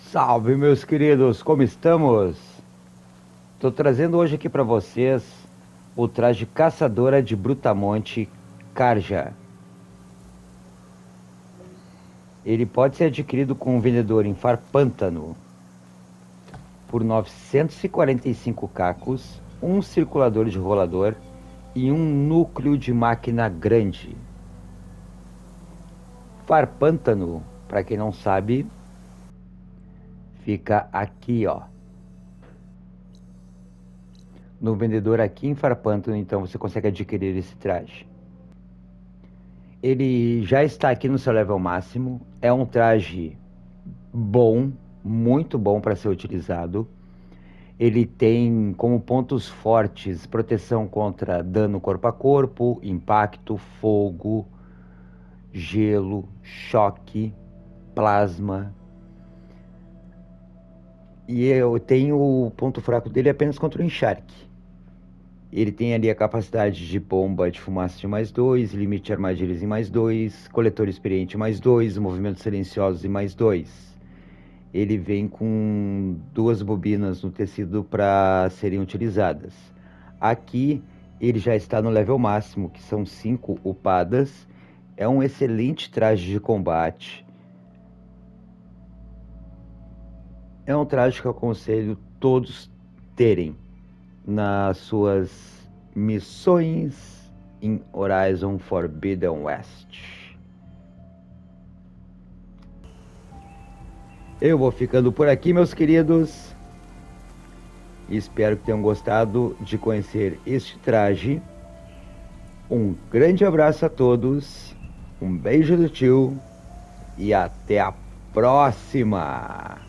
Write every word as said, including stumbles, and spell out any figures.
Salve, meus queridos, como estamos? Estou trazendo hoje aqui para vocês o traje caçadora de Brutamonte Carja. Ele pode ser adquirido com um vendedor em Farpântano por novecentos e quarenta e cinco cacos, um circulador de rolador e um núcleo de máquina grande. Farpântano, para quem não sabe, fica aqui, ó. No vendedor aqui em Farpântano, então você consegue adquirir esse traje. Ele já está aqui no seu level máximo. É um traje bom, muito bom para ser utilizado. Ele tem como pontos fortes proteção contra dano corpo a corpo, impacto, fogo, gelo, choque, plasma. E eu tenho o ponto fraco dele apenas contra o encharque. Ele tem ali a capacidade de bomba de fumaça de mais dois, limite de armadilhas em mais dois, coletor experiente mais dois, movimentos silenciosos em mais dois. Ele vem com duas bobinas no tecido para serem utilizadas. Aqui ele já está no level máximo, que são cinco upadas. É um excelente traje de combate. É um traje que eu aconselho todos terem nas suas missões em Horizon Forbidden West. Eu vou ficando por aqui, meus queridos. Espero que tenham gostado de conhecer este traje. Um grande abraço a todos, um beijo do tio e até a próxima!